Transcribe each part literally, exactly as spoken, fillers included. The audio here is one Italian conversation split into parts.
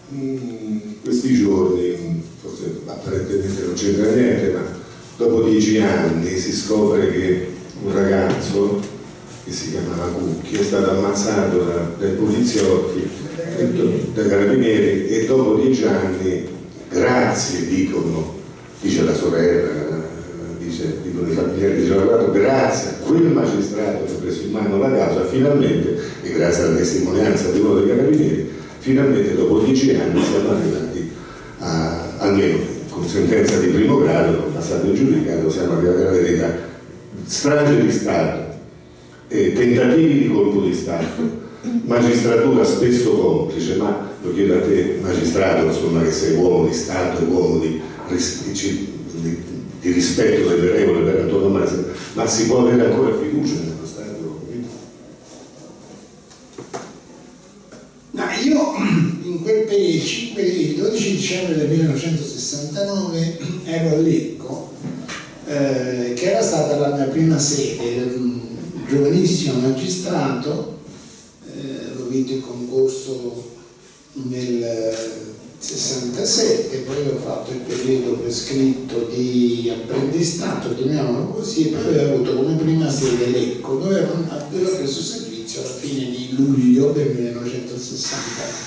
in questi giorni, forse apparentemente non c'entra niente, ma dopo dieci anni si scopre che un ragazzo che si chiamava Cucchi è stato ammazzato da, dai poliziotti, dai carabinieri, e dopo dieci anni, grazie, dicono, dice la sorella, dice, dicono i familiari, dice l'avvocato, grazie a quel magistrato che ha preso in mano la causa, finalmente, e grazie alla testimonianza di uno dei carabinieri, finalmente dopo dieci anni siamo arrivati a, almeno con sentenza di primo grado, con passato in giudicato, siamo arrivati alla verità. Strage di Stato, eh, tentativi di colpo di Stato, magistratura spesso complice, ma lo chiedo a te, magistrato, insomma, che sei uomo di Stato e uomo di, di, di, di rispetto delle regole per antonomasia, ma si può avere ancora fiducia nello Stato? No, io in quel periodo, il dodici dicembre del millenovecentosessantanove, ero a Lecco, eh, che era stata la mia prima sede, un giovanissimo magistrato, eh, ho vinto il concorso nel sessantasette, poi ho fatto il periodo prescritto di apprendistato, chiamiamolo così, e poi avevo avuto come prima sede Lecco, dove avevo preso servizio alla fine di luglio del millenovecentosessantanove.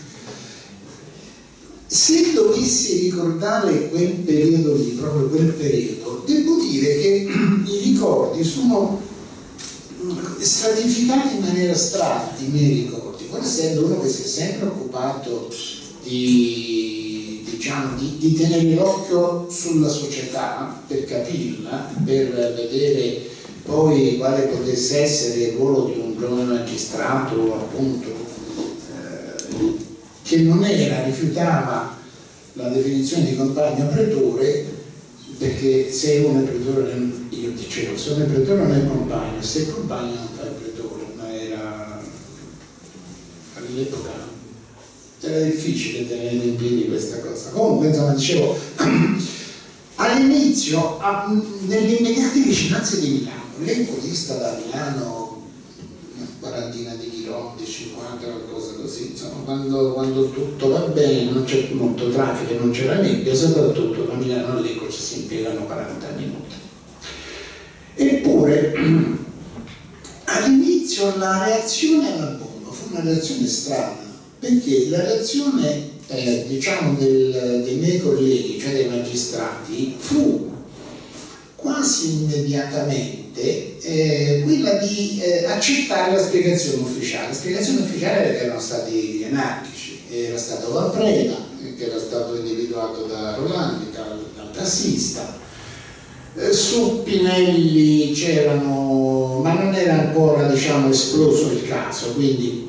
Se dovessi ricordare quel periodo lì, proprio quel periodo, devo dire che i ricordi sono stratificati in maniera strana, i miei ricordi, pur essendo uno che si è sempre occupato di, diciamo, di, di tenere l'occhio sulla società per capirla, per vedere poi quale potesse essere il ruolo di un giovane magistrato, appunto, eh, che non era, rifiutava la definizione di compagno pretore, perché se uno è pretore, io dicevo, se uno è pretore non è compagno, se è compagno non fa il pretore, ma era all'epoca era difficile tenere in piedi questa cosa. Comunque, insomma, dicevo, all'inizio, nelle immediate vicinanze di Milano, Lecco dista da Milano una quarantina di chilometri, cinquanta, qualcosa così, insomma, quando, quando tutto va bene, non c'è molto traffico, non c'è la nebbia, soprattutto da Milano a Lecco ci si impiegano quaranta minuti. Eppure, all'inizio la reazione alla bomba fu una reazione strana, perché la reazione eh, diciamo del, dei miei colleghi, cioè dei magistrati, fu quasi immediatamente eh, quella di eh, accettare la spiegazione ufficiale. La spiegazione ufficiale era che erano stati gli anarchici, era stato Valpreda, che era stato individuato da Rolandi, dal, dal tassista. Eh, su Pinelli c'erano, ma non era ancora, diciamo, esploso il caso, quindi.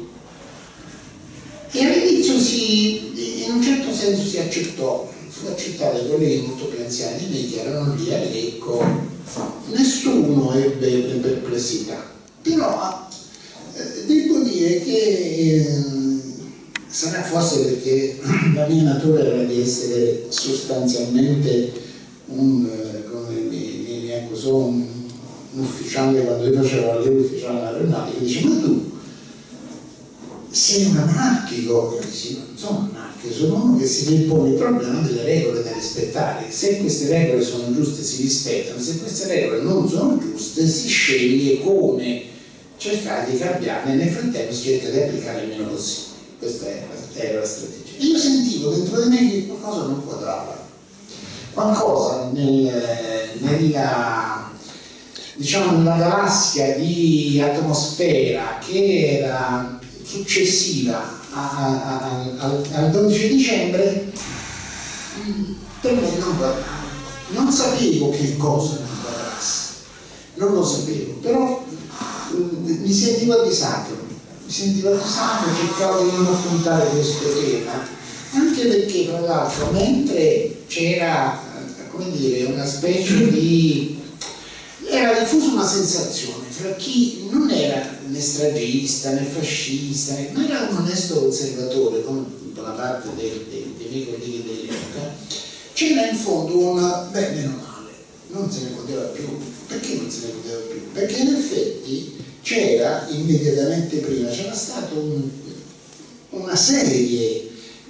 E all'inizio si, in un certo senso si accettò, fu accettato dai colleghi molto più anziani di me che erano lì a Lecco, nessuno ebbe perplessità, però eh, devo dire che eh, sarà forse perché la mia natura era di essere sostanzialmente un, eh, come mi, mi, mi accusò un, un ufficiale quando io facevo l'allievo ufficiale aeronautica, che dice: ma tu sei un anarchico? Io dico: non sono un anarchico, sono uno che si impone il problema delle regole da rispettare. Se queste regole sono giuste si rispettano, se queste regole non sono giuste si sceglie come cercare di cambiarle, nel frattempo si cerca di applicare il meno possibile. Questa era la strategia. Io sentivo dentro di me che qualcosa non quadrava, qualcosa nel, nella, diciamo, nella galassia di atmosfera che era successiva al dodici dicembre per me non quadrava. Non sapevo che cosa non quadrasse, non lo sapevo, però mi sentivo a disagio, mi sentivo a disagio, cercavo di non affrontare questo tema, anche perché tra l'altro mentre c'era, come dire, una specie di, era diffusa una sensazione fra chi non era né stragista né fascista, ma era un onesto conservatore, come buona parte dei, dei, dei miei colleghi dell'epoca, c'era in fondo una, beh, meno male, non se ne poteva più. Perché non se ne poteva più? Perché in effetti c'era immediatamente prima, c'era stata un, una serie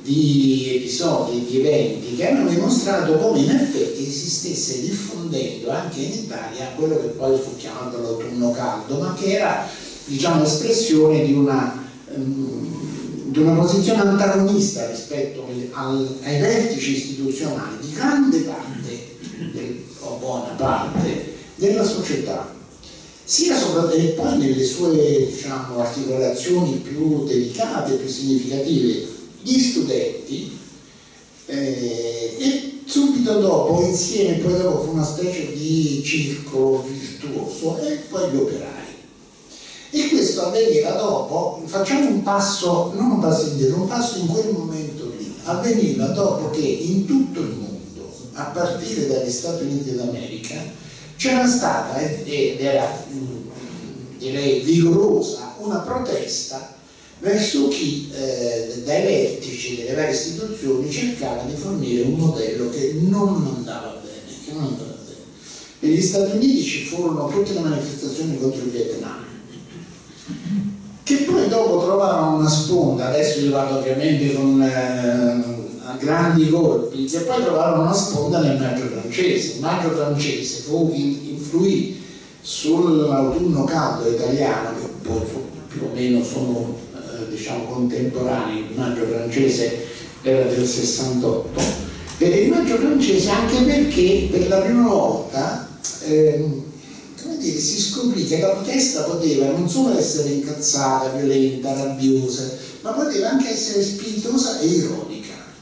di episodi, di eventi che hanno dimostrato come in effetti si stesse diffondendo anche in Italia quello che poi fu chiamato l'autunno caldo, ma che era, diciamo, espressione di una, um, di una posizione antagonista rispetto al, ai vertici istituzionali di grande parte, del, o buona parte, della società. Sia soprattutto, e poi nelle sue, diciamo, articolazioni più delicate, più significative, gli studenti, eh, e subito dopo, insieme, poi dopo fu una specie di circolo virtuoso, e poi gli operai. E questo avveniva dopo, facciamo un passo, non un passo indietro, un passo in quel momento lì, avveniva dopo che in tutto il mondo, a partire dagli Stati Uniti d'America, c'era stata, ed era direi vigorosa, una protesta verso chi eh, dai vertici delle varie istituzioni cercava di fornire un modello che non andava bene, che non andava bene. Negli Stati Uniti ci furono tutte le manifestazioni contro il Vietnam, che poi dopo trovarono una sponda, adesso io vado ovviamente con eh, grandi colpi, che poi trovarono una sponda nel maggio francese. Il maggio francese fu influì sull'autunno caldo italiano, che poi più o meno sono eh, diciamo contemporanei. Il maggio francese era del sessantotto, e il maggio francese anche perché per la prima volta eh, come dire, si scoprì che la protesta poteva non solo essere incazzata, violenta, rabbiosa, ma poteva anche essere spiritosa e ironica.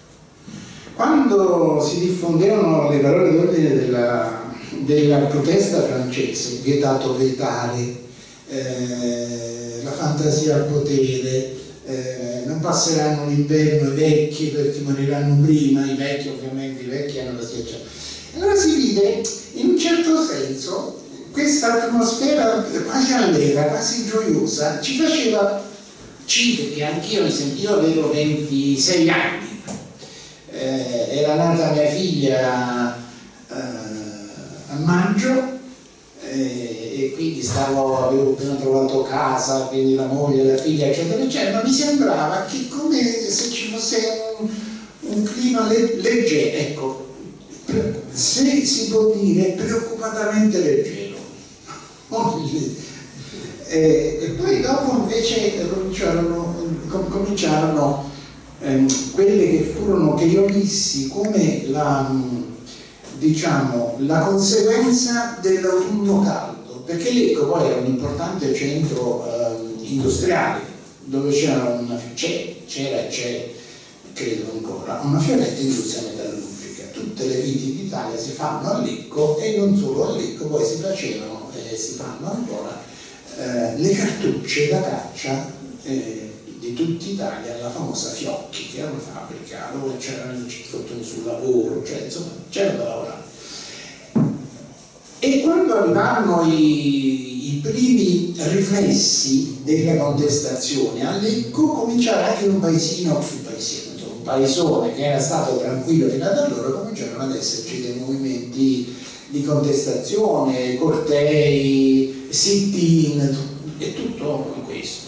Quando si diffondevano le parole d'ordine della, della protesta francese, vietato vietare, eh, la fantasia al potere, eh, non passeranno l'inverno i vecchi perché moriranno prima, i vecchi ovviamente, i vecchi hanno la schiaccia. Allora si vide in un certo senso questa atmosfera quasi allegra, quasi gioiosa, ci faceva, ci, perché anch'io mi sentivo, avevo ventisei anni. Eh, era nata mia figlia eh, a maggio, eh, e quindi stavo, avevo appena trovato casa, quindi la moglie, la figlia, eccetera, eccetera, ma mi sembrava che come se ci fosse un, un clima le, leggero, ecco, se si può dire preoccupatamente leggero. eh, e poi dopo invece cominciarono, com cominciarono ehm, quelle che furono, che io vissi come la, diciamo, la conseguenza dell'autunno caldo, perché Lecco poi era un importante centro eh, industriale dove c'era una, c'era e c'è, credo ancora, una fiorente industria metallurgica. Tutte le viti d'Italia si fanno a Lecco, e non solo a Lecco, poi si facevano e si fanno ancora eh, le cartucce da caccia eh, di tutta Italia, la famosa Fiocchi, che era una fabbrica dove c'erano gli infortuni sul lavoro, cioè insomma c'era da lavorare. E quando arrivarono i, i primi riflessi della contestazione a Lecco, cominciarono anche in un paesino, un paesino, insomma, un paesone che era stato tranquillo fino ad allora, cominciarono ad esserci dei movimenti di contestazione, cortei, sit-in e tutto questo.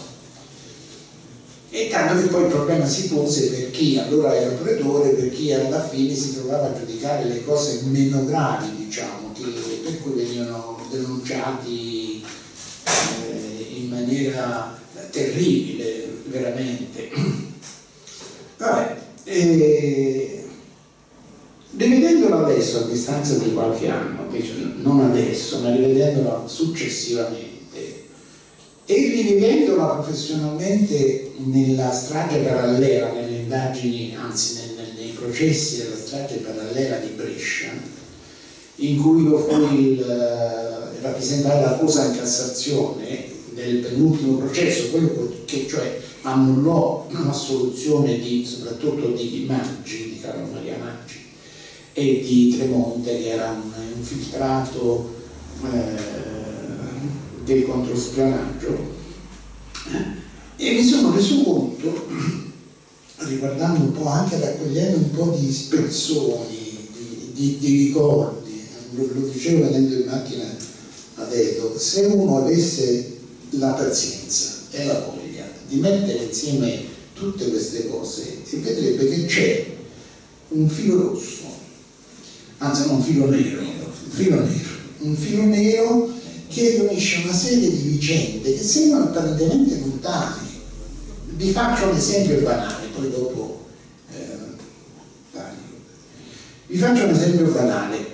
E tanto che poi il problema si pose per chi allora era pretore, per chi alla fine si trovava a giudicare le cose meno gravi, diciamo, che, per cui venivano denunciati eh, in maniera terribile, veramente. Vabbè, eh, rivedendolo adesso, a distanza di qualche anno, non adesso, ma rivedendolo successivamente, e rivivendola professionalmente nella strage parallela, nelle indagini, anzi nel, nei processi della strage parallela di Brescia, in cui io fui il rappresentare l'accusa in Cassazione del penultimo processo, quello che cioè annullò l'assoluzione di, soprattutto di Maggi, di Carlo Maria Maggi, e di Tremonte, che era un infiltrato eh, del controspionaggio, e mi sono reso conto, riguardando un po', anche raccogliendo un po' di spezzoni, di, di, di ricordi, lo, lo dicevo venendo in macchina a Edo, se uno avesse la pazienza e la voglia di mettere insieme tutte queste cose e vedrebbe che c'è un filo rosso, anzi non un filo nero, un filo nero, un filo nero che riunisce una serie di vicende che sembrano apparentemente lontane. Vi faccio un esempio banale, poi dopo eh, taglio. Vi faccio un esempio banale.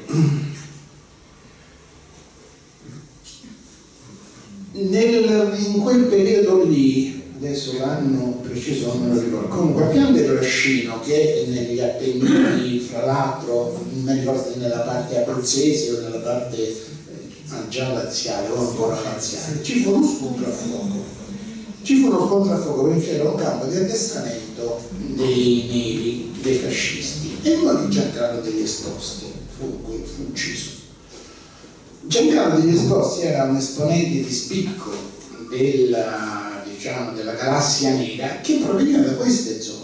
Nel, in quel periodo lì, adesso l'anno preciso non me lo ricordo, comunque a Pian del Rascino, che è negli Appennini, fra l'altro, non mi ricordo se nella parte abruzzese o nella parte eh, già laziale o ancora laziale, ci fu uno scontro a fuoco. Ci fu uno scontro a fuoco perché c'era un campo di addestramento dei neri, dei fascisti, e uno di Giancarlo degli Esposti fu, fu ucciso. Giancarlo degli Esposti era un esponente di spicco della, diciamo, della galassia nera che proveniva da queste zone.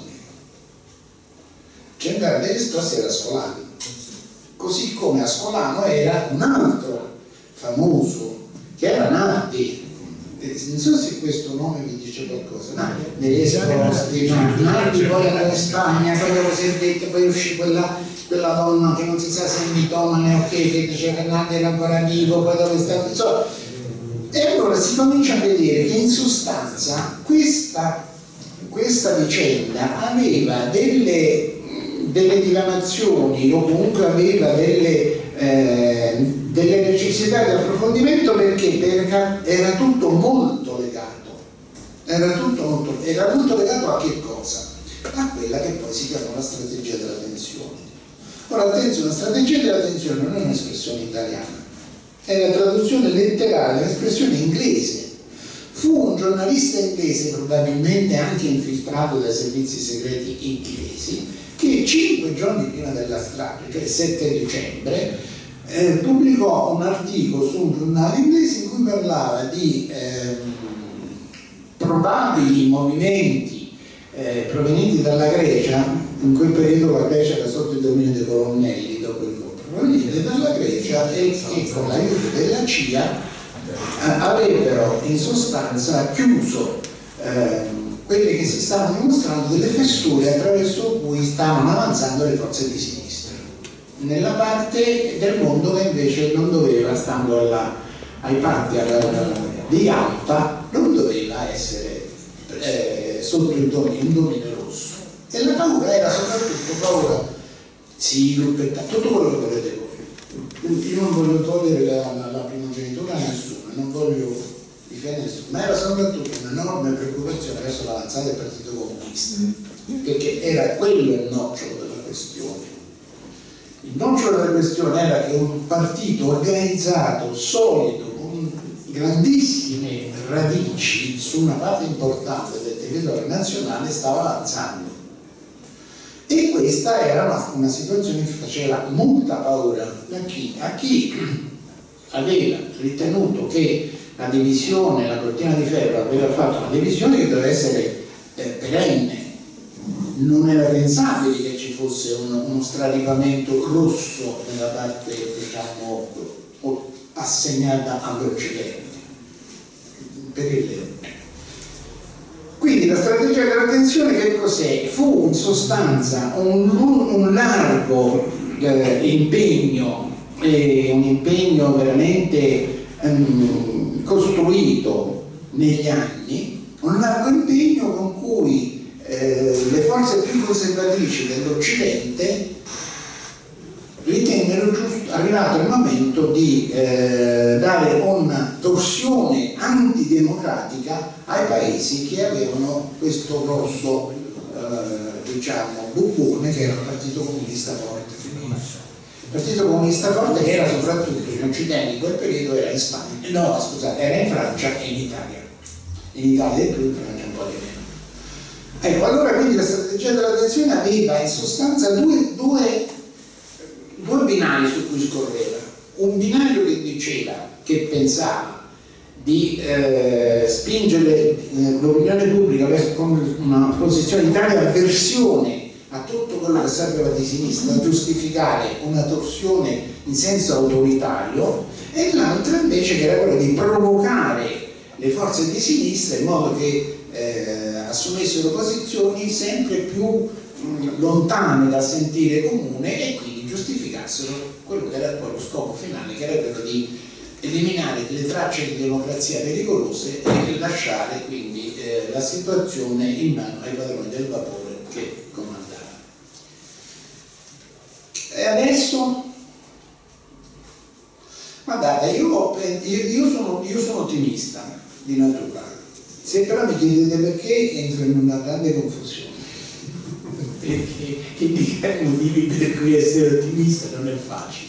Giancarlo degli Esposti era ascolano, così come Ascolano era un altro famoso che era Nardi. Non so se questo nome vi dice qualcosa. Nardi degli Esposti, Nardi poi andò in Spagna, poi dopo si è detto, poi uscì quella, quella donna che non si sa se è mitomane o che, che diceva che Nardi era ancora vivo, poi dopo è stato. Insomma, e allora si comincia a vedere che in sostanza questa, questa vicenda aveva delle, delle diramazioni o comunque aveva delle, eh, delle necessità di approfondimento perché, perché era tutto molto legato. Era tutto molto, era molto legato a che cosa? A quella che poi si chiama la strategia della tensione. Ora attenzione, la strategia della tensione non è un'espressione italiana, è la traduzione letterale, un'espressione inglese. Fu un giornalista inglese, probabilmente anche infiltrato dai servizi segreti inglesi, che cinque giorni prima della strage, cioè il sette dicembre, eh, pubblicò un articolo su un giornale inglese in cui parlava di eh, probabili movimenti eh, provenienti dalla Grecia. In quel periodo la Grecia era sotto il dominio dei colonnelli dopo il voto, provenienti dalla Grecia e che con l'aiuto della C I A eh, avrebbero in sostanza chiuso eh, quelle che si stavano dimostrando delle fessure attraverso cui stavano avanzando le forze di sinistra nella parte del mondo che invece non doveva, stando alla, ai patti alla, di Yalta, non doveva essere eh, sotto il dominio, il dominio rosso. E la paura era soprattutto paura, sì, tutto quello che volete voi. Io non voglio togliere la, la, la primogenitura a nessuno, non voglio difendere nessuno, ma era soprattutto un'enorme preoccupazione verso l'avanzata del Partito Comunista, perché era quello il nocciolo della questione. Il nocciolo della questione era che un partito organizzato, solido, con grandissime radici su una parte importante del territorio nazionale stava avanzando. E questa era una, una situazione che faceva molta paura a chi, a chi aveva ritenuto che la divisione, la cortina di ferro aveva fatto una divisione che doveva essere eh, perenne. Non era pensabile che ci fosse uno, uno straripamento rosso nella parte, diciamo, assegnata all'Occidente. Per il Quindi la strategia della tensione che cos'è? Fu in sostanza un, un largo eh, impegno, eh, un impegno veramente ehm, costruito negli anni, un largo impegno con cui eh, le forze più conservatrici dell'Occidente ritennero giusto, arrivato il momento di eh, dare una torsione antidemocratica ai paesi che avevano questo grosso eh, diciamo bubbone che era il Partito Comunista Forte. Il Partito Comunista Forte che era soprattutto in Occidente in quel periodo era in Spagna, no scusate, era in Francia e in Italia. In Italia e più, in Francia un po' di meno. Ecco, allora quindi la strategia della tensione aveva in sostanza due, due due binari su cui scorreva. Un binario che diceva, che pensava di eh, spingere eh, l'opinione pubblica verso una posizione di tale avversione a tutto quello che sapeva di sinistra, a giustificare una torsione in senso autoritario, e l'altro invece che era quello di provocare le forze di sinistra in modo che eh, assumessero posizioni sempre più mh, lontane dal sentire comune e quindi giustificassero quello che era poi lo scopo finale, che era quello di eliminare delle tracce di democrazia pericolose e lasciare quindi eh, la situazione in mano ai padroni del vapore che comandavano. E adesso, guardate, io, io, sono, io sono ottimista di natura, se però mi chiedete perché entro in una grande confusione, perché indicare i motivi per cui essere ottimista non è facile.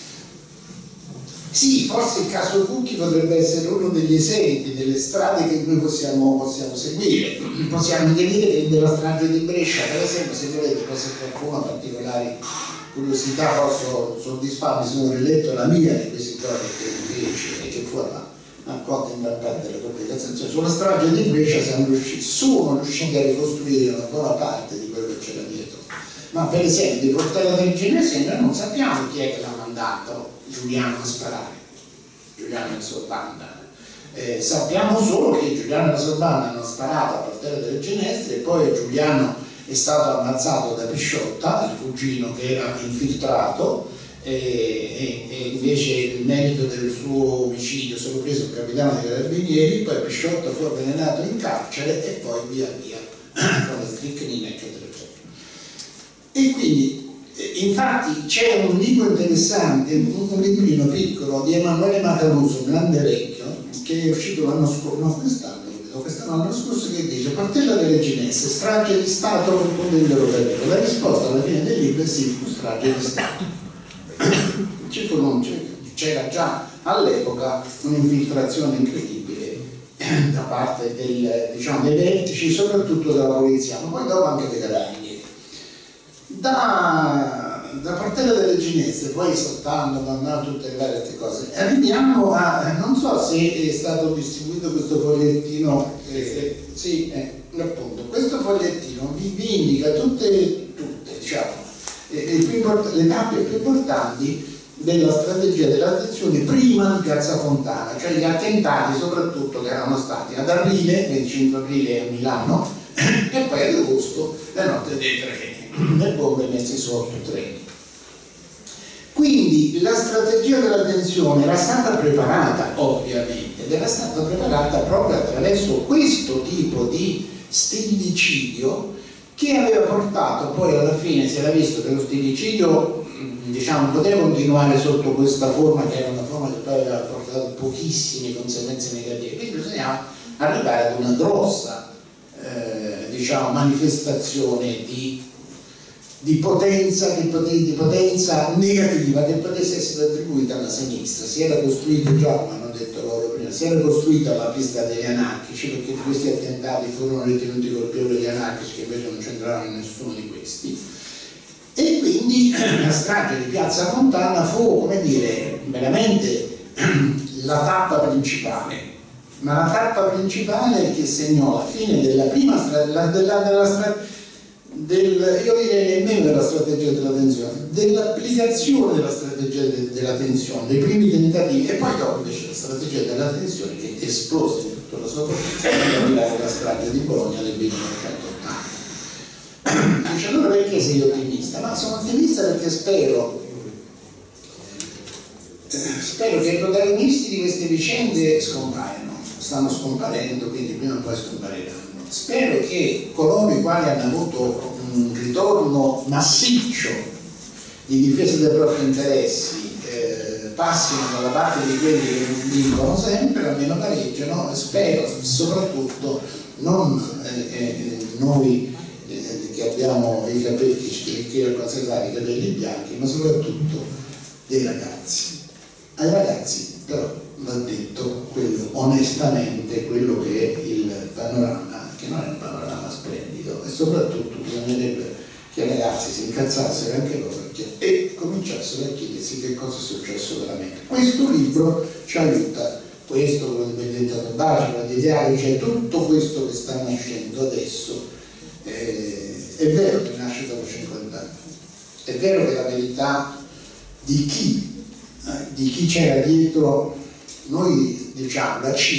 Sì, forse il caso Cucchi potrebbe essere uno degli esempi delle strade che noi possiamo, possiamo seguire. Possiamo dire che nella strage di Brescia, per esempio, se volete, se qualcuno ha particolari curiosità posso soddisfarmi, sono riletto la mia di questi storie che fece e che fu accolta in gran parte delle pubblicazioni. Sulla strage di Brescia siamo riusciti, sono riusciti a ricostruire una buona parte di quello che c'era dietro. Ma per esempio, di Portella del Genese noi non sappiamo chi è che l'ha mandato Giuliano a sparare, Giuliano e Sorbanda. Eh, sappiamo solo che Giuliano e Sorbanda hanno sparato a Portella del Ginestre e poi Giuliano è stato ammazzato da Pisciotta, il cugino che era infiltrato, e, e, e invece il merito del suo omicidio se lo preso il capitano dei carabinieri, poi Pisciotta fu avvelenato in carcere e poi via via con la stricnina eccetera eccetera. E quindi infatti c'è un libro interessante, un librino piccolo di Emanuele Macaluso, un grande vecchio, che è uscito l'anno scorso, no quest'anno, quest'anno l'anno scorso, che dice Portella delle Ginesse, strage di Stato con punto interrogativo. La risposta alla fine del libro è sì, strage di Stato. C'era già all'epoca un'infiltrazione incredibile da parte del, diciamo, dei vertici, soprattutto della polizia, ma poi dopo anche dei carabinieri. Da, da Portella delle Ginestre, poi saltando, mandando tutte le varie altre cose, arriviamo a, non so se è stato distribuito questo fogliettino, eh, sì, eh, appunto, questo fogliettino vi, vi indica tutte, tutte diciamo, eh, le, più le tappe più importanti della strategia della tensione prima di Piazza Fontana, cioè gli attentati soprattutto che erano stati ad aprile, venticinque aprile a Milano, e poi ad agosto, la notte dei treni. Le bombe messe sotto treni. Quindi la strategia della tensione era stata preparata, ovviamente, ed era stata preparata proprio attraverso questo tipo di stillicidio che aveva portato poi alla fine, si era visto che lo stillicidio, diciamo, poteva continuare sotto questa forma, che era una forma che poi aveva portato pochissime conseguenze negative, quindi bisognava arrivare ad una grossa eh, diciamo, manifestazione di di potenza, di potenza negativa che potesse essere attribuita alla sinistra. Si era costruito già, come hanno detto loro prima, si era costruita la pista degli anarchici, perché questi attentati furono ritenuti colpevoli di anarchici che invece non c'entravano nessuno di questi, e quindi la strage di Piazza Fontana fu, come dire, veramente la tappa principale, ma la tappa principale che segnò la fine della prima strage, della, della, della strage Del, io direi nemmeno della strategia della tensione, dell'applicazione della strategia de, della tensione, dei primi tentativi, e poi dopo invece la strategia della tensione che esplose in tutta la sua potenza per arrivare alla strage di Bologna del millenovecentottanta. Dice, allora perché sei ottimista? Ma sono ottimista perché spero spero che i protagonisti di queste vicende scompaiano, stanno scomparendo, quindi prima o poi scompariranno. Spero che coloro i quali hanno avuto un ritorno massiccio di difesa dei propri interessi eh, passino dalla parte di quelli che vincono sempre, almeno pareggiano. Spero soprattutto non eh, eh, noi eh, che abbiamo i capelli, che erano conservati i capelli bianchi, ma soprattutto dei ragazzi. Ai ragazzi però va detto quello, onestamente quello che è il panorama, che non è un panorama splendido, e soprattutto bisognerebbe che i ragazzi si incazzassero anche loro e cominciassero a chiedersi che cosa è successo veramente. Questo libro ci aiuta, questo, quello di Benedetta Tombaci, quello di Diario, cioè tutto questo che sta nascendo adesso, eh, è vero che nasce dopo cinquanta anni, è vero che la verità di chi, eh, di chi c'era dietro, noi diciamo la C I A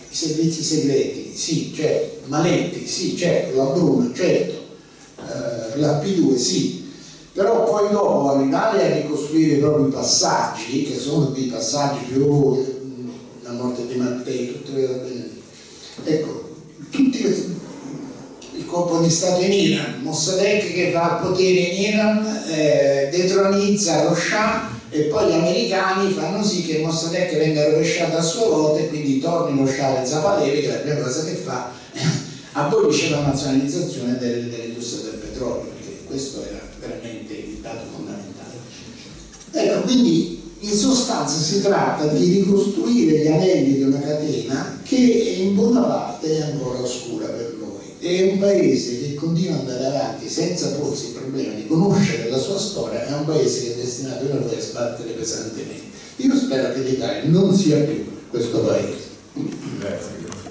i servizi segreti, sì, certo, Maletti, sì, certo, la Bruna, certo, eh, la P due, sì, però poi dopo arrivare a ricostruire proprio i passaggi, che sono dei passaggi più la morte di Mattei, tutte le, ecco, tutti questi, il colpo di Stato in Iran, Mossadegh che va al potere in Iran, eh, detronizza lo Shah, e poi gli americani fanno sì che Mossadegh venga rovesciato a sua volta e quindi torni lo Shah Reza Pahlavi, che la prima cosa che fa abolisce la nazionalizzazione del, dell'industria del petrolio, perché questo era veramente il dato fondamentale. Ecco, quindi in sostanza si tratta di ricostruire gli anelli di una catena che in buona parte è ancora oscura per noi. È un paese che continua ad andare avanti senza porsi il problema di conoscere la sua storia, è un paese che è destinato per noi a sbattere pesantemente. Io spero che l'Italia non sia più questo paese. Grazie.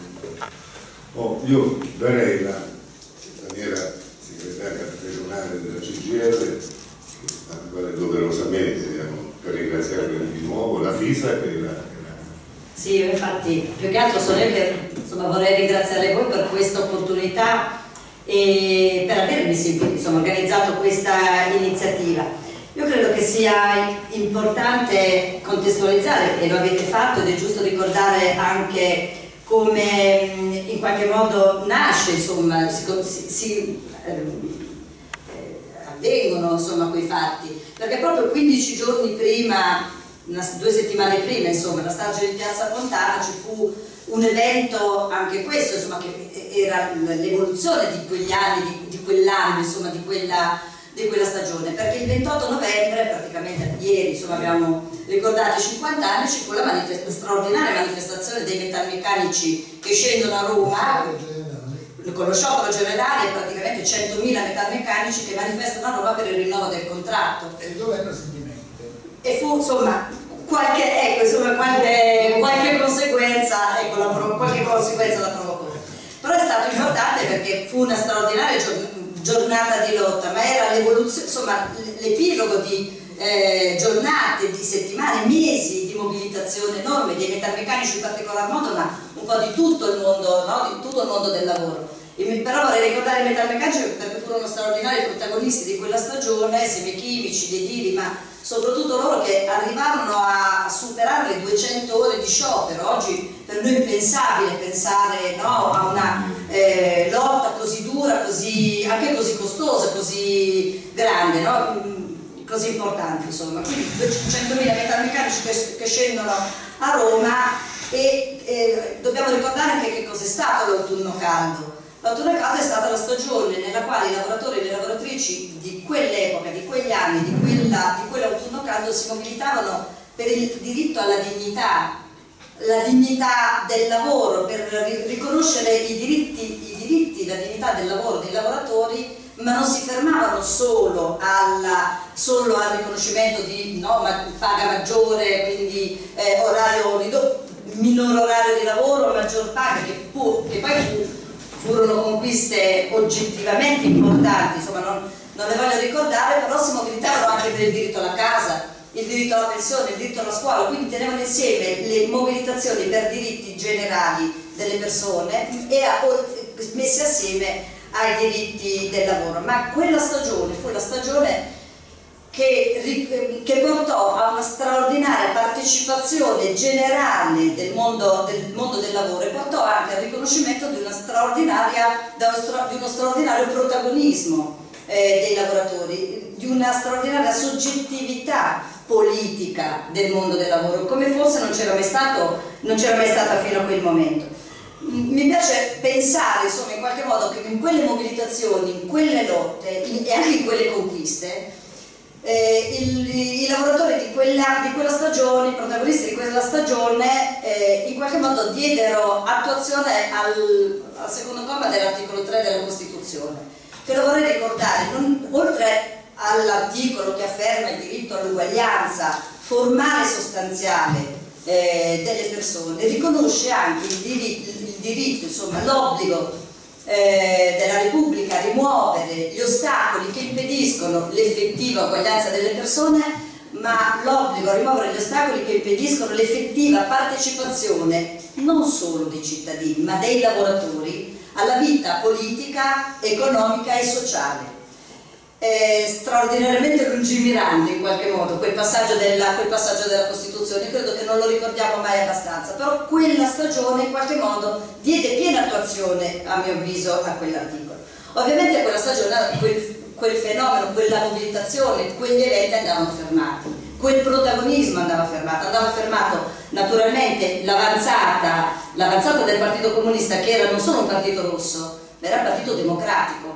Oh, io darei la maniera segretaria regionale della C G I L, alla quale doverosamente diamo, per ringraziare di nuovo la FISA che la Sì, infatti, più che altro sono io che insomma, vorrei ringraziare voi per questa opportunità e per avermi insomma, organizzato questa iniziativa. Io credo che sia importante contestualizzare, e lo avete fatto, ed è giusto ricordare anche come in qualche modo nasce, insomma, si, si, si eh, avvengono insomma, quei fatti, perché proprio quindici giorni prima, Una, due settimane prima, insomma, la strage di Piazza Fontana, ci fu un evento, anche questo, insomma, che era l'evoluzione di quegli anni, di, di quell'anno, insomma, di quella, di quella stagione, perché il ventotto novembre, praticamente ieri, insomma, abbiamo ricordato i cinquanta anni, ci fu la manifest- straordinaria manifestazione dei metalmeccanici che scendono a Roma, con lo sciopero generale, praticamente centomila metalmeccanici che manifestano a Roma per il rinnovo del contratto. E il governo si dimette. E fu insomma qualche, ecco, insomma, qualche, qualche conseguenza, ecco, la, qualche conseguenza la provocò. Però è stato importante perché fu una straordinaria giornata di lotta, ma era l'evoluzione, insomma, l'epilogo di eh, giornate, di settimane, mesi di mobilitazione enorme dei metalmeccanici in particolar modo, ma un po' di tutto il mondo, no? Di tutto il mondo del lavoro. Però vorrei ricordare i metalmeccanici perché furono straordinari protagonisti di quella stagione, Semechimici, Dedili, ma soprattutto loro che arrivarono a superare le duecento ore di sciopero. Oggi per noi è impensabile pensare, no, a una eh, lotta così dura, così, anche così costosa, così grande, no? Così importante, insomma. Quindi duecentomila metalmeccanici che, che scendono a Roma e eh, dobbiamo ricordare anche che cos'è stato l'autunno caldo. L'autunno caldo è stata la stagione nella quale i lavoratori e le lavoratrici di quell'epoca, di quegli anni, di, quella, di quell'autunno caldo si mobilitavano per il diritto alla dignità, la dignità del lavoro, per riconoscere i diritti, i diritti, la dignità del lavoro dei lavoratori, ma non si fermavano solo, alla, solo al riconoscimento di no, paga maggiore, quindi eh, orario ridotto, minor orario di lavoro, maggior paga, che, pu, che poi fu furono conquiste oggettivamente importanti, insomma non, non le voglio ricordare, però si mobilitavano anche per il diritto alla casa, il diritto alla pensione, il diritto alla scuola, quindi tenevano insieme le mobilitazioni per diritti generali delle persone e a, messe assieme ai diritti del lavoro. Ma quella stagione fu la stagione Che, che portò a una straordinaria partecipazione generale del mondo del, mondo del lavoro e portò anche al riconoscimento di, una straordinaria, di uno straordinario protagonismo eh, dei lavoratori, di una straordinaria soggettività politica del mondo del lavoro, come forse non c'era mai stato, non c'era mai stata fino a quel momento. Mi piace pensare, insomma, in qualche modo che in quelle mobilitazioni, in quelle lotte in, e anche in quelle conquiste, Eh, il, i lavoratori di quella, di quella stagione, i protagonisti di quella stagione eh, in qualche modo diedero attuazione al, al secondo comma dell'articolo tre della Costituzione, che lo vorrei ricordare, non, oltre all'articolo che afferma il diritto all'uguaglianza formale e sostanziale eh, delle persone, riconosce anche il diritto, il diritto insomma l'obbligo Eh, della Repubblica a rimuovere gli ostacoli che impediscono l'effettiva uguaglianza delle persone, ma l'obbligo a rimuovere gli ostacoli che impediscono l'effettiva partecipazione non solo dei cittadini, ma dei lavoratori alla vita politica, economica e sociale. È straordinariamente lungimirante in qualche modo quel passaggio, della, quel passaggio della Costituzione, credo che non lo ricordiamo mai abbastanza, però quella stagione in qualche modo diede piena attuazione, a mio avviso, a quell'articolo. Ovviamente quella stagione, quel, quel fenomeno, quella mobilitazione, quegli eventi andavano fermati, quel protagonismo andava fermato, andava fermato naturalmente l'avanzata, l'avanzata del Partito Comunista, che era non solo un partito rosso, ma era un partito democratico.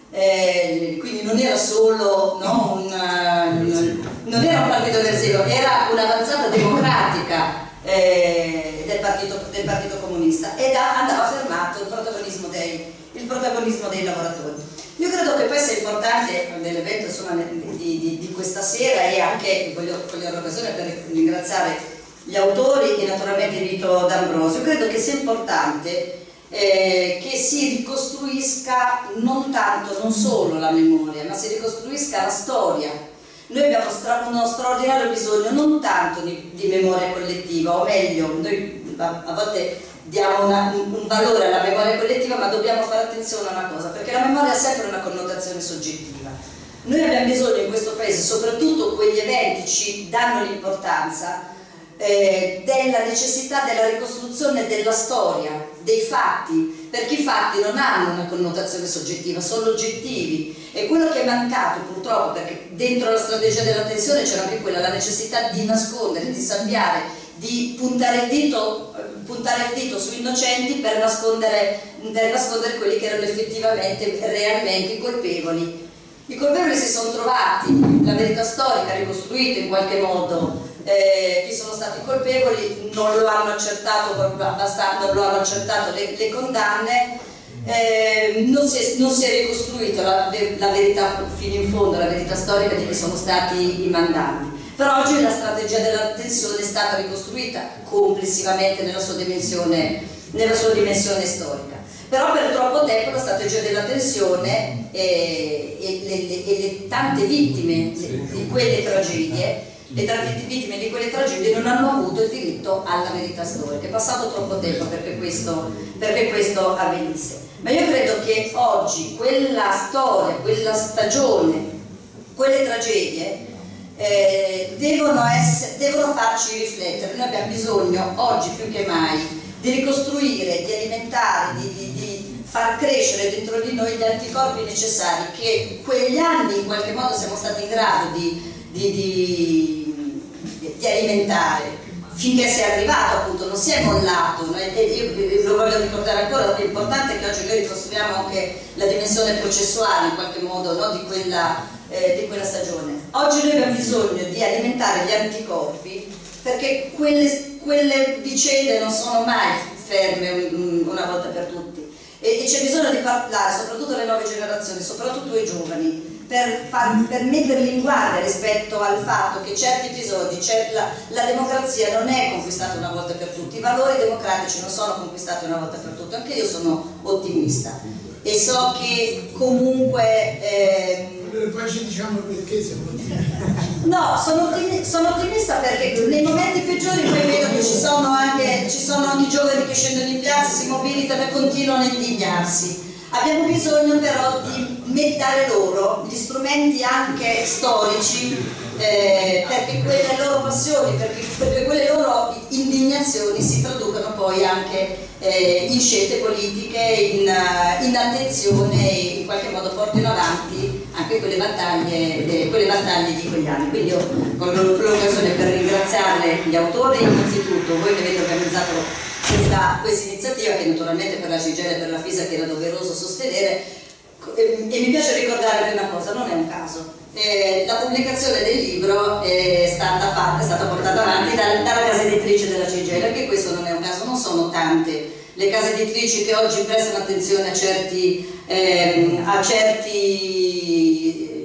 Eh, quindi non era solo no, un, un, non era un partito eversivo, era un'avanzata democratica eh, del, partito, del Partito Comunista, ed andava fermato il protagonismo dei, il protagonismo dei lavoratori. Io credo che poi sia importante nell'evento di, di, di questa sera, e anche voglio cogliere l'occasione per ringraziare gli autori e naturalmente Vito D'Ambrosio, credo che sia importante Eh, che si ricostruisca non tanto, non solo la memoria, ma si ricostruisca la storia. Noi abbiamo stra uno straordinario bisogno non tanto di, di memoria collettiva, o meglio, noi a, a volte diamo una, un, un valore alla memoria collettiva, ma dobbiamo fare attenzione a una cosa, perché la memoria ha sempre una connotazione soggettiva. Noi abbiamo bisogno in questo paese, soprattutto quegli eventi ci danno l'importanza Eh, della necessità della ricostruzione della storia, dei fatti, perché i fatti non hanno una connotazione soggettiva, sono oggettivi, e quello che è mancato purtroppo, perché dentro la strategia della tensione c'era anche quella, la necessità di nascondere, di salviare, di puntare il dito, puntare il dito su innocenti per nascondere, per nascondere quelli che erano effettivamente, realmente i colpevoli. I colpevoli si sono trovati, la verità storica ricostruita in qualche modo. Eh, chi sono stati colpevoli non lo hanno accertato abbastanza, non lo hanno accertato le, le condanne, eh, non, si è, non si è ricostruita la, la verità fino in fondo, la verità storica di chi sono stati i mandanti. Però oggi la strategia della tensione è stata ricostruita complessivamente nella sua dimensione, nella sua dimensione storica. Però per troppo tempo la strategia della tensione e, e, le, le, e le tante vittime di quelle tragedie le vittime di quelle tragedie non hanno avuto il diritto alla verità storica. È passato troppo tempo perché questo, perché questo avvenisse. Ma io credo che oggi quella storia, quella stagione, quelle tragedie eh, devono, essere, devono farci riflettere. Noi abbiamo bisogno oggi più che mai di ricostruire, di alimentare, di, di, di far crescere dentro di noi gli anticorpi necessari che quegli anni in qualche modo siamo stati in grado di Di, di, di alimentare finché si è arrivato, appunto, non si è mollato. E io lo voglio ricordare ancora, è importante che oggi noi ricostruiamo anche la dimensione processuale in qualche modo, no, di, quella, eh, di quella stagione. Oggi noi abbiamo bisogno di alimentare gli anticorpi, perché quelle, quelle vicende non sono mai ferme una volta per tutti, e, e c'è bisogno di parlare soprattutto alle nuove generazioni, soprattutto ai giovani, Per, far, per metterli in guardia rispetto al fatto che certi episodi, la, la democrazia non è conquistata una volta per tutti, i valori democratici non sono conquistati una volta per tutti. Anche io sono ottimista e so che comunque eh, poi ci diciamo perché siamo ottimisti. No, sono, ottimi, sono ottimista perché nei momenti peggiori poi vedo che ci sono anche, ci sono anche i giovani che scendono in piazza, si mobilitano e continuano a indignarsi. Abbiamo bisogno però di dare loro gli strumenti anche storici eh, perché quelle loro passioni, perché, perché quelle loro indignazioni si traducano poi anche eh, in scelte politiche, in, in attenzione, e in qualche modo portino avanti anche quelle battaglie, eh, quelle battaglie di quegli anni. Quindi io colgo l'occasione per ringraziare gli autori innanzitutto, voi che avete organizzato questa, questa iniziativa, che naturalmente per la Cigelle e per la FISA che era doveroso sostenere, e, e mi piace ricordare una cosa, non è un caso. Eh, la pubblicazione del libro è stata fatta, è stata portata avanti da, dalla casa editrice della Cigelle, anche questo non è un caso, non sono tante le case editrici che oggi prestano attenzione a certi, ehm, a certi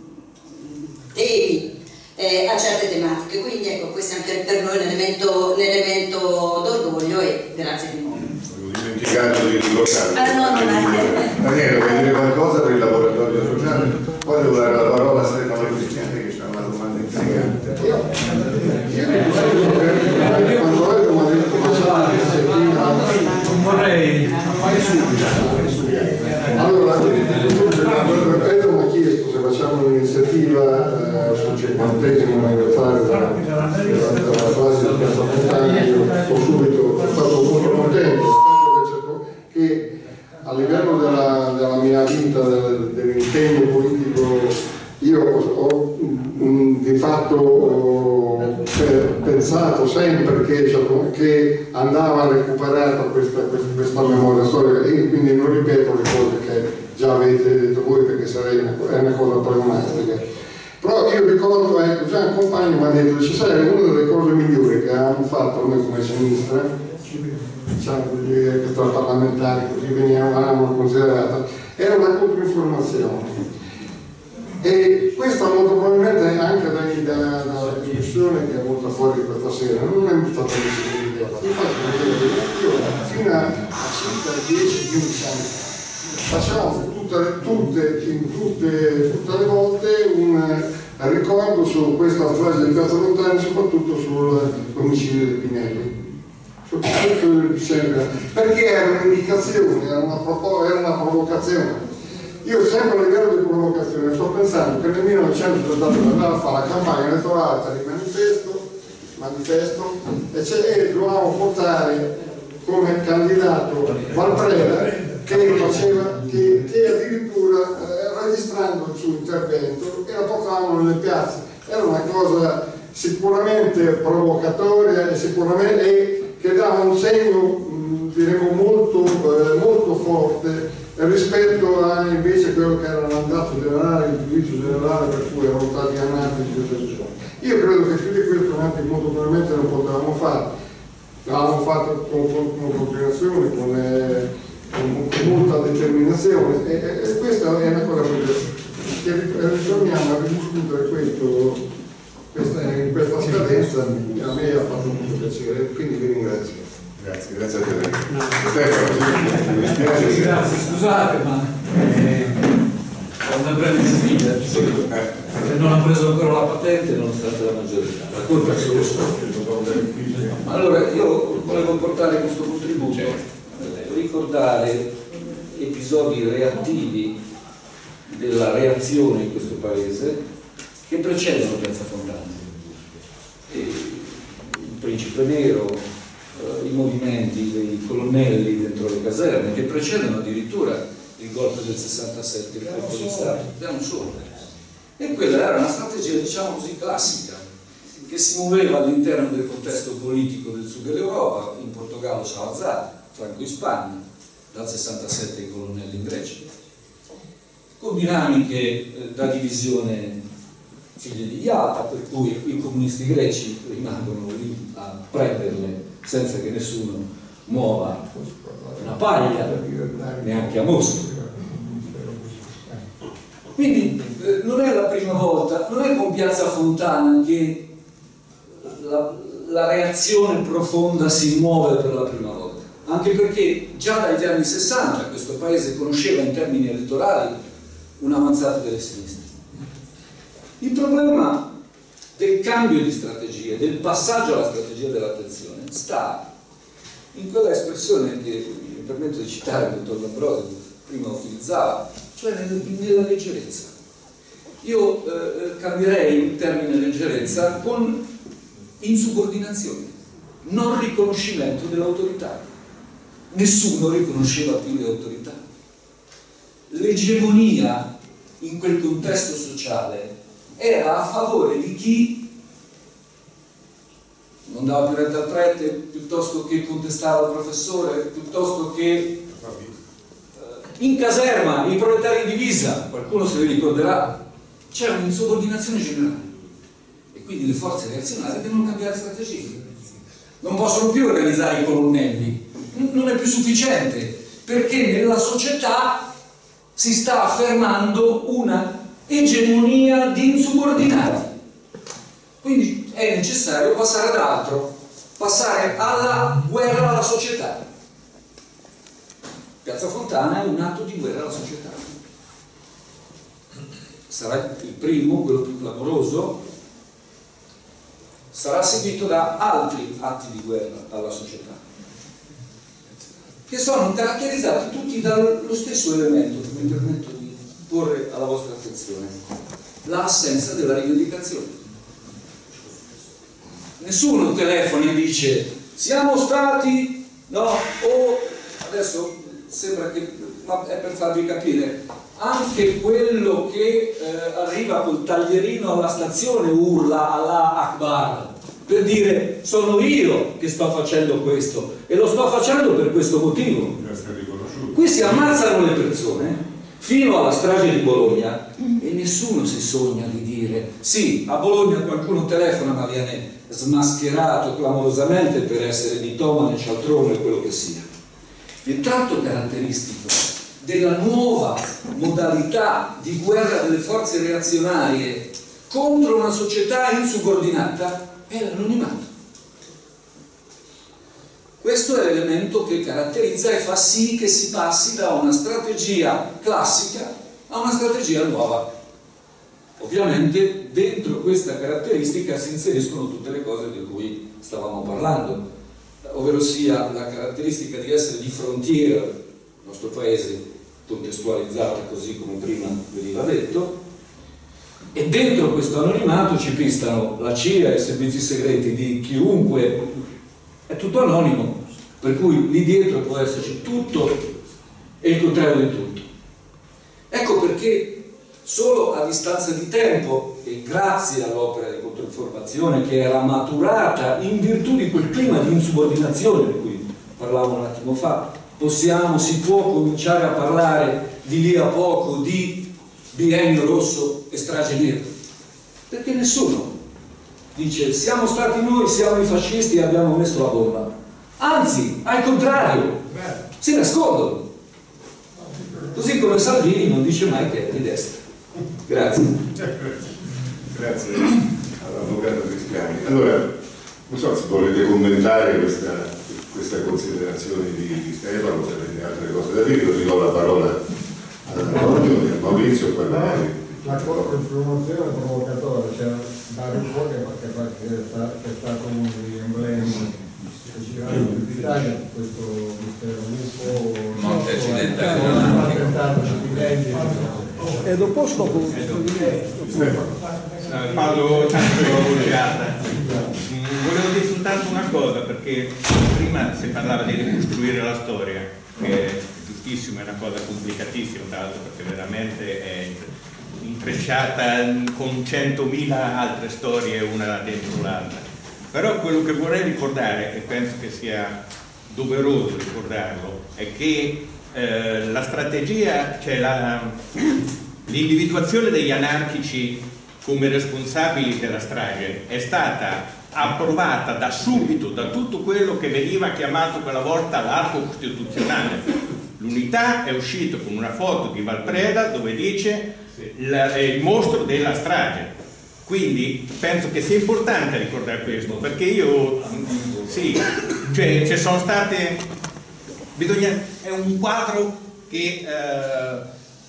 temi, eh, a certe tematiche, quindi ecco, questo è anche per noi un elemento, un elemento d'orgoglio, e grazie di nuovo. Ho dimenticato di ricordare. Ah, no, no, no. Daniele, vuoi dire qualcosa per il laboratorio sociale? Poi tu la parola Stefano Cristiani che c'è una domanda intrigante. Io quando vedo mi ha detto non vorrei allora Pedro mi ha chiesto se facciamo un'iniziativa eh, sul cinquantesimo anniversario della, della, della fase di Piazza Fontana. Io ho subito sono stato molto contento che a livello della, della mia vita, del, dell'impegno politico, io ho, ho mh, di fatto ho pensato sempre che, cioè, che andava recuperata questa, questa, questa memoria storica, e quindi non ripeto le cose che già avete detto voi perché sarei una, è una cosa pneumatica. Però io ricordo, ecco, già un compagno mi ha detto, ci sai, una delle cose migliori che abbiamo fatto noi come sinistra, diciamo così, che tra parlamentari così venivamo considerata, era la controinformazione. E questo molto probabilmente anche dalla, dalla discussione che è venuta fuori questa sera non è stata un'idea. Io faccio vedere che io fino a circa dieci quindici anni fa facciamo tutte, tutte, in tutte, tutte le volte un ricordo su questa strage di Piazza Fontana, soprattutto sull'omicidio di Pinelli. Perché era un'indicazione, era una, era una provocazione. Io sempre a livello di provocazione sto pensando che nel millenovecentottanta andava a fare la campagna elettorale per il manifesto, manifesto e, e dovevamo portare come candidato Valpreda che faceva, che, che addirittura eh, registrando il suo intervento e la portavano nelle piazze. Era una cosa sicuramente provocatoria e sicuramente e che dava un segno mh, diremo molto, eh, molto forte rispetto a invece quello che era l'andato generale, il giudizio generale per cui erano stati annati di queste persone. Io credo che più di questo anche molto probabilmente non potevamo fare, l'avevamo fatto con, con, con continuazione, con, eh, con, con molta determinazione e, e, e questa è una cosa che ritorniamo a ridiscutere questo, questa, in questa scadenza, a me ha fatto molto piacere, quindi vi ringrazio. Grazie, grazie a te. No. Stefano, sì, grazie, scusate, ma eh, ho una breve sfida. Se non ha preso ancora la patente, nonostante la maggiorità. La colpa è solo ma allora io volevo portare questo contributo, eh, ricordare episodi reattivi della reazione in questo paese che precedono Piazza Fontana. E il Principe Nero, i movimenti dei colonnelli dentro le caserme che precedono addirittura il golpe del sessantasette, il colpo di Stato, non solo. E quella era una strategia, diciamo così, classica, che si muoveva all'interno del contesto politico del sud dell'Europa, in Portogallo Salazar, Franco in Spagna, dal sessantasette i colonnelli in Grecia, con dinamiche eh, da divisione figlie di Iata, per cui i comunisti greci rimangono lì a prenderle senza che nessuno muova una paglia, neanche a Mosca. Quindi eh, non è la prima volta, non è con Piazza Fontana che la, la reazione profonda si muove per la prima volta, anche perché già dagli anni sessanta questo paese conosceva in termini elettorali un'avanzata delle sinistre. Il problema del cambio di strategia, del passaggio alla strategia dell'attenzione, sta in quella espressione che mi permetto di citare il dottor D'Ambrosio prima utilizzava, cioè nella leggerezza. Io eh, cambierei il termine leggerezza con insubordinazione, non riconoscimento dell'autorità. Nessuno riconosceva più le autorità. L'egemonia in quel contesto sociale era a favore di chi non dava più retta al prete, piuttosto che contestava il professore, piuttosto che eh, in caserma i proletari in divisa, qualcuno se li ricorderà, c'è un'insubordinazione generale e quindi le forze reazionarie devono cambiare strategia, non possono più organizzare i colonnelli, non è più sufficiente perché nella società si sta affermando una egemonia di insubordinati, quindi è necessario passare ad altro, passare alla guerra alla società. Piazza Fontana è un atto di guerra alla società. sarà il primo, quello più clamoroso, sarà seguito da altri atti di guerra alla società, che sono caratterizzati tutti dallo stesso elemento che mi permetto di porre alla vostra attenzione: l'assenza della rivendicazione. Nessuno telefona e dice siamo stati, no, o adesso sembra che, ma è per farvi capire, anche quello che eh, arriva col taglierino alla stazione urla Allah Akbar per dire sono io che sto facendo questo e lo sto facendo per questo motivo. Qui si ammazzano le persone fino alla strage di Bologna e nessuno si sogna di dire sì, a Bologna qualcuno telefona ma viene smascherato clamorosamente per essere mitomane, cialtrone, quello che sia. Il tratto caratteristico della nuova modalità di guerra delle forze reazionarie contro una società insubordinata è l'anonimato. Questo è l'elemento che caratterizza e fa sì che si passi da una strategia classica a una strategia nuova. Ovviamente dentro questa caratteristica si inseriscono tutte le cose di cui stavamo parlando, ovvero sia la caratteristica di essere di frontiera, il nostro paese contestualizzata così come prima veniva detto, e dentro questo anonimato ci pistano la C I A e i servizi segreti di chiunque, è tutto anonimo, per cui lì dietro può esserci tutto e il contrario di tutto. Ecco perché solo a distanza di tempo e grazie all'opera di controinformazione che era maturata in virtù di quel clima di insubordinazione di cui parlavo un attimo fa, possiamo, si può cominciare a parlare di lì a poco di biennio rosso e strage nera, perché nessuno dice siamo stati noi, siamo i fascisti e abbiamo messo la bomba, anzi al contrario si nascondono, così come Salvini non dice mai che è di destra. Grazie. Grazie all'avvocato Cristiani. Allora, non so se volete commentare questa, questa considerazione di, di Stefano, se avete altre cose da dire, così do la parola ad Antonio e a Maurizio e poi magari. La informazione provocatoria, c'è Dario Foggia che, che, sta, che sta con gli emblemi che girano in Italia, questo mistero lupo, Monte Accidentale, e dopo scopo Paolo Tanto. Volevo dire soltanto una cosa, perché prima si parlava di ricostruire la storia, che è giustissimo, è una cosa complicatissima tra l'altro, perché veramente è intrecciata con centomila altre storie una dentro l'altra. Però quello che vorrei ricordare, e penso che sia doveroso ricordarlo, è che eh, la strategia, cioè l'individuazione degli anarchici come responsabili della strage è stata approvata da subito da tutto quello che veniva chiamato quella volta l'arco costituzionale. L'Unità è uscito con una foto di Valpreda dove dice il, il mostro della strage. Quindi penso che sia importante ricordare questo, perché io sì, cioè ci sono state, bisogna, è un quadro che, eh,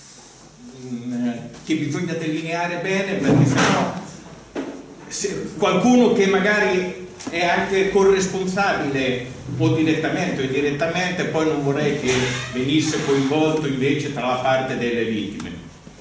che bisogna delineare bene, perché sennò se qualcuno che magari è anche corresponsabile o direttamente o indirettamente, poi non vorrei che venisse coinvolto invece tra la parte delle vittime.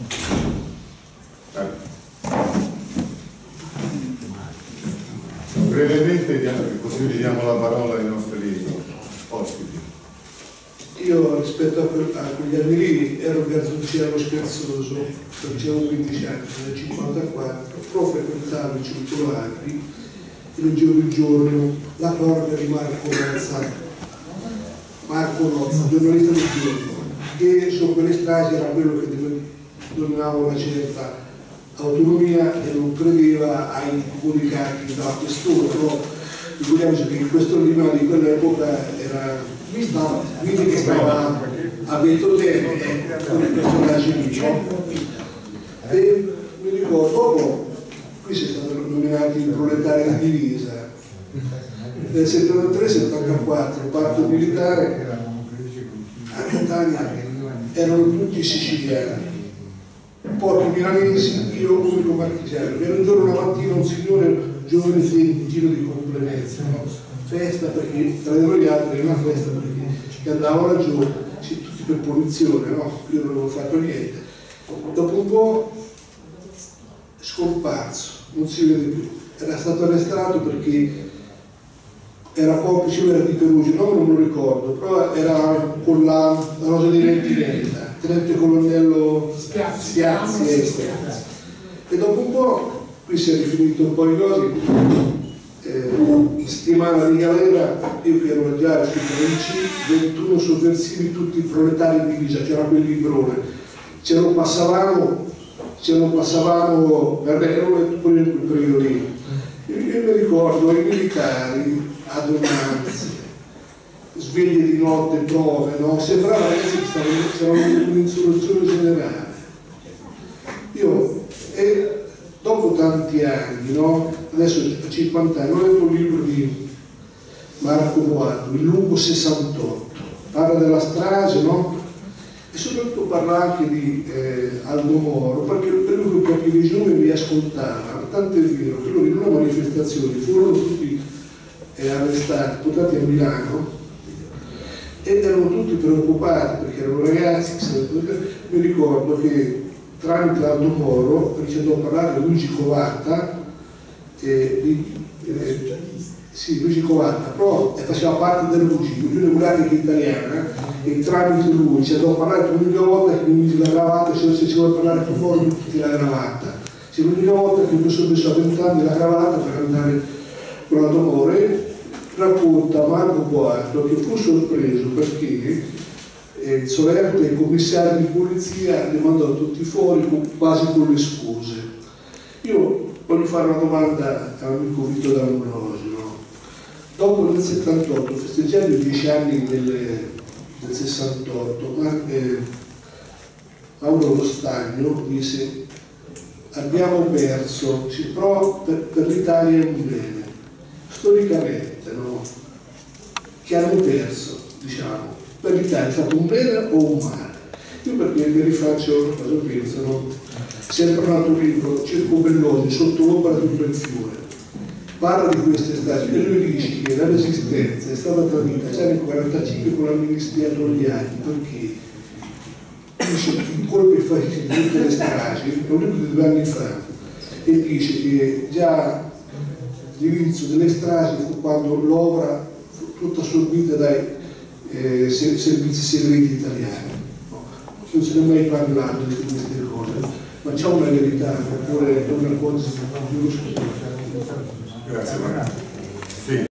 Brevemente, così diamo la parola ai nostri ospiti. Io rispetto a, que a quegli anni lì ero garzonciano scherzoso, perché avevo quindici anni, nel cinquantaquattro, però frequentavo i circolari e leggevo il giorno la cronaca di Marco Mazza, Marco Nozza, giornalista del giorno, che su quelle stragi era quello che dominava una certa autonomia e non credeva ai comunicati dalla questura, però ricordiamoci che questo libro di quell'epoca era stava, quindi che stava a Ventotene con i personaggi lì, no? E mi ricordo, dopo qui si sono nominati i proletari di divisa nel settantatré settantaquattro, parto militare a Catania erano tutti siciliani, pochi milanesi, io unico marchigiano. Era un giorno, una mattina, un signore giovane in giro di complimenti, no? Festa, perché tra noi gli altri era una festa perché andavano laggiù, sì, tutti per punizione, no? Io non avevo fatto niente. Dopo un po' scomparso, non si vede più. Era stato arrestato perché era complice, era di Perugia, no, non me lo ricordo, però era con la, la rosa di Ventimiglia, tenente colonnello Spiazzi, Spiazzi, Spiazzi. E dopo un po', qui si è rifinito un po' i cosi, eh, settimana di galera, io che ero già scritto nel C, ventuno sovversivi, tutti proletari in divisa, che era quel librone. Ce lo passavamo, ce lo passavamo, ero pure in quel periodo lì. Io, io mi ricordo i militari, adunanze, sveglie di notte, prove, no? Sembrava ragazzi che stavano in un'insurrezione generale. Io, e dopo tanti anni, no? Adesso ho cinquanta anni, ho letto un libro di Marco Boato, Il lungo sessantotto, parla della strage, no? E soprattutto parla anche di eh, Aldo Moro, perché per lui che pochi giovani mi ascoltava, tanto è vero che loro in una manifestazione furono tutti eh, arrestati, portati a Milano ed erano tutti preoccupati perché erano ragazzi, mi ricordo che tramite Aldo Moro ci andò a parlare Luigi Covatta, eh, di, eh, sì, Luigi Covatta, però eh, faceva parte dell'U G, l'Unione Ulatica Italiana, e tramite lui ci andò a parlare l'unica volta che mi mise la cravatta, se ci vuole parlare con Moro mi tutti la cravatta, se l'unica volta che mi sono messo a vent'anni la cravatta per andare con Aldo Moro. E racconta Marco Boato che fu sorpreso perché eh, Solerto, il commissario di polizia, li mandò tutti fuori con, quasi con le scuse. Io voglio fare una domanda all'amico Vito D'Ambrosio, no? Dopo nel settantotto, festeggiando i dieci anni del, del sessantotto, ma, eh, Mauro Lo Stagno disse abbiamo perso, sì, però per, per l'Italia è un bene. Storicamente, no? Che hanno perso, diciamo, per l'Italia è stato un bene o un male? Io perché mi rifaccio cosa penso, no? Sempre un altro libro, Circo Bellosi, Sotto l'ombra di un bel fiore, parla di queste stati e lui dice che la resistenza è stata tradita già nel quarantacinque con l'amnistia Togliatti, perché dice i colpi fascisti di tutte le stragi, è un libro di due anni fa, e dice che già l'inizio delle stragi fu quando l'opera fu tutta assorbita dai eh, servizi segreti italiani. No? Non se ne è mai parlato di queste cose, ma c'è una verità, oppure è una cosa. Grazie.